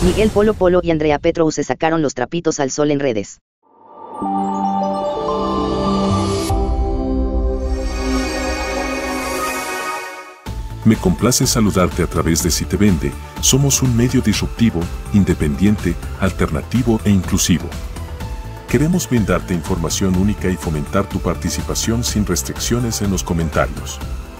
Miguel Polo Polo y Andrea Petrou se sacaron los trapitos al sol en redes. Me complace saludarte a través de Si Te Vende. Somos un medio disruptivo, independiente, alternativo e inclusivo. Queremos brindarte información única y fomentar tu participación sin restricciones en los comentarios.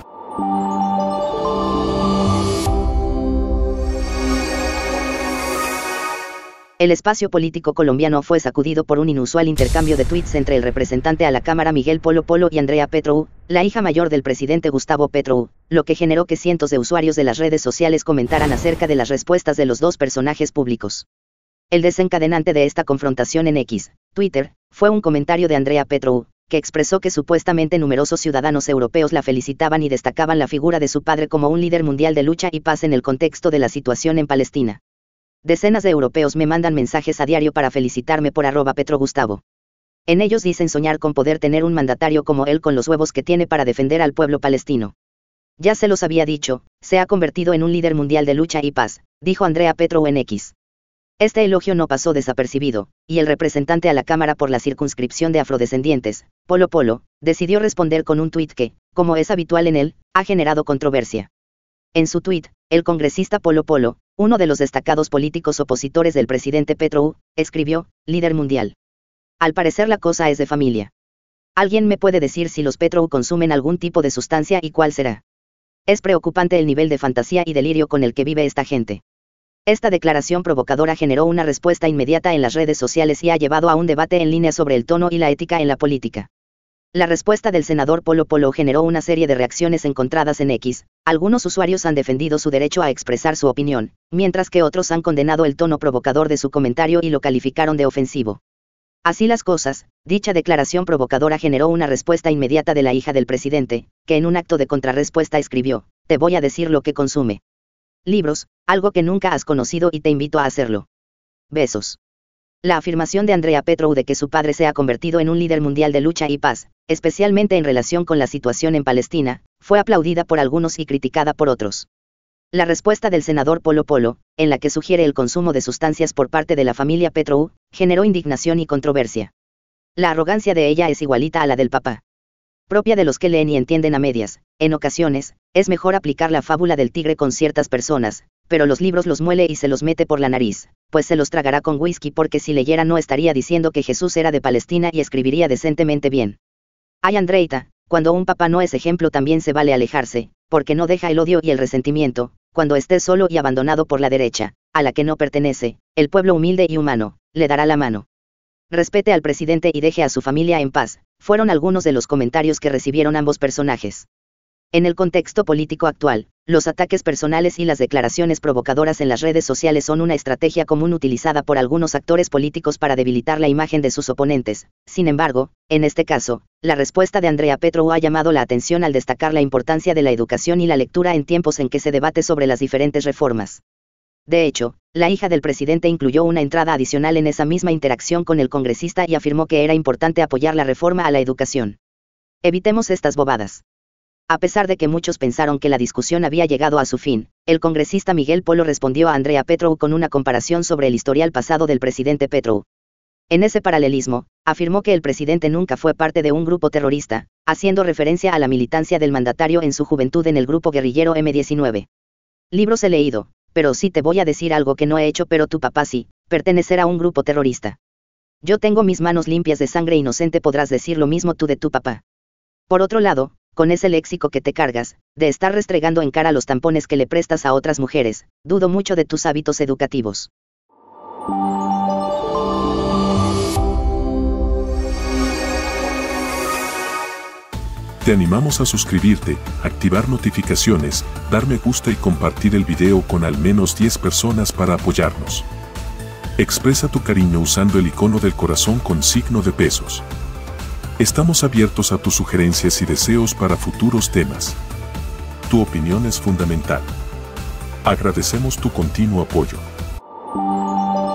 El espacio político colombiano fue sacudido por un inusual intercambio de tweets entre el representante a la Cámara Miguel Polo Polo y Andrea Petrou, la hija mayor del presidente Gustavo Petro, lo que generó que cientos de usuarios de las redes sociales comentaran acerca de las respuestas de los dos personajes públicos. El desencadenante de esta confrontación en X, Twitter, fue un comentario de Andrea Petrou, que expresó que supuestamente numerosos ciudadanos europeos la felicitaban y destacaban la figura de su padre como un líder mundial de lucha y paz en el contexto de la situación en Palestina. Decenas de europeos me mandan mensajes a diario para felicitarme por @PetroGustavo. En ellos dicen soñar con poder tener un mandatario como él con los huevos que tiene para defender al pueblo palestino. Ya se los había dicho, se ha convertido en un líder mundial de lucha y paz, dijo Andrea Petrou en X. Este elogio no pasó desapercibido, y el representante a la Cámara por la circunscripción de afrodescendientes, Polo Polo, decidió responder con un tuit que, como es habitual en él, ha generado controversia. En su tuit, el congresista Polo Polo, uno de los destacados políticos opositores del presidente Petrou, escribió, líder mundial. Al parecer la cosa es de familia. ¿Alguien me puede decir si los Petrou consumen algún tipo de sustancia y cuál será? Es preocupante el nivel de fantasía y delirio con el que vive esta gente. Esta declaración provocadora generó una respuesta inmediata en las redes sociales y ha llevado a un debate en línea sobre el tono y la ética en la política. La respuesta del senador Polo Polo generó una serie de reacciones encontradas en X. Algunos usuarios han defendido su derecho a expresar su opinión, mientras que otros han condenado el tono provocador de su comentario y lo calificaron de ofensivo. Así las cosas, dicha declaración provocadora generó una respuesta inmediata de la hija del presidente, que en un acto de contrarrespuesta escribió, te voy a decir lo que consume. Libros, algo que nunca has conocido y te invito a hacerlo. Besos. La afirmación de Andrea Petrou de que su padre se ha convertido en un líder mundial de lucha y paz, especialmente en relación con la situación en Palestina, fue aplaudida por algunos y criticada por otros. La respuesta del senador Polo Polo, en la que sugiere el consumo de sustancias por parte de la familia Petrou, generó indignación y controversia. La arrogancia de ella es igualita a la del papá. Propia de los que leen y entienden a medias, en ocasiones, es mejor aplicar la fábula del tigre con ciertas personas, pero los libros los muele y se los mete por la nariz, pues se los tragará con whisky porque si leyera no estaría diciendo que Jesús era de Palestina y escribiría decentemente bien. Ay Andreita, cuando un papá no es ejemplo también se vale alejarse, porque no deja el odio y el resentimiento, cuando esté solo y abandonado por la derecha, a la que no pertenece, el pueblo humilde y humano, le dará la mano. Respete al presidente y deje a su familia en paz, fueron algunos de los comentarios que recibieron ambos personajes. En el contexto político actual, los ataques personales y las declaraciones provocadoras en las redes sociales son una estrategia común utilizada por algunos actores políticos para debilitar la imagen de sus oponentes. Sin embargo, en este caso, la respuesta de Andrea Petrou ha llamado la atención al destacar la importancia de la educación y la lectura en tiempos en que se debate sobre las diferentes reformas. De hecho, la hija del presidente incluyó una entrada adicional en esa misma interacción con el congresista y afirmó que era importante apoyar la reforma a la educación. Evitemos estas bobadas. A pesar de que muchos pensaron que la discusión había llegado a su fin, el congresista Miguel Polo respondió a Andrea Petrou con una comparación sobre el historial pasado del presidente Petrou. En ese paralelismo, afirmó que el presidente nunca fue parte de un grupo terrorista, haciendo referencia a la militancia del mandatario en su juventud en el grupo guerrillero M-19. Libros he leído, pero sí te voy a decir algo que no he hecho, pero tu papá sí, pertenecer a un grupo terrorista. Yo tengo mis manos limpias de sangre inocente, podrás decir lo mismo tú de tu papá. Por otro lado, con ese léxico que te cargas, de estar restregando en cara los tampones que le prestas a otras mujeres, dudo mucho de tus hábitos educativos. Te animamos a suscribirte, activar notificaciones, dar me gusta y compartir el video con al menos 10 personas para apoyarnos. Expresa tu cariño usando el icono del corazón con signo de pesos. Estamos abiertos a tus sugerencias y deseos para futuros temas. Tu opinión es fundamental. Agradecemos tu continuo apoyo.